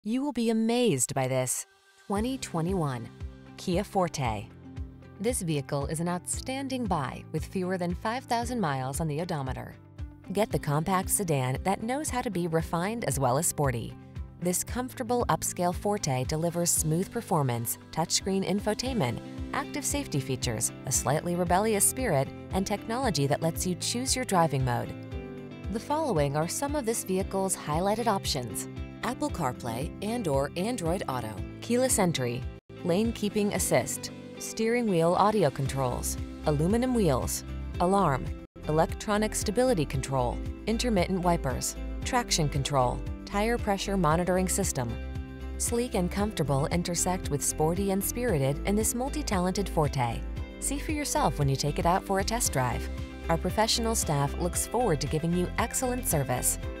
You will be amazed by this 2021 Kia Forte. This vehicle is an outstanding buy with fewer than 5,000 miles on the odometer. Get the compact sedan that knows how to be refined as well as sporty. This comfortable upscale Forte delivers smooth performance, touchscreen infotainment, active safety features, a slightly rebellious spirit, and technology that lets you choose your driving mode. The following are some of this vehicle's highlighted options: Apple CarPlay and/or Android Auto, keyless entry, lane keeping assist, steering wheel audio controls, aluminum wheels, alarm, electronic stability control, intermittent wipers, traction control, tire pressure monitoring system. Sleek and comfortable intersect with sporty and spirited in this multi-talented Forte. See for yourself when you take it out for a test drive. Our professional staff looks forward to giving you excellent service.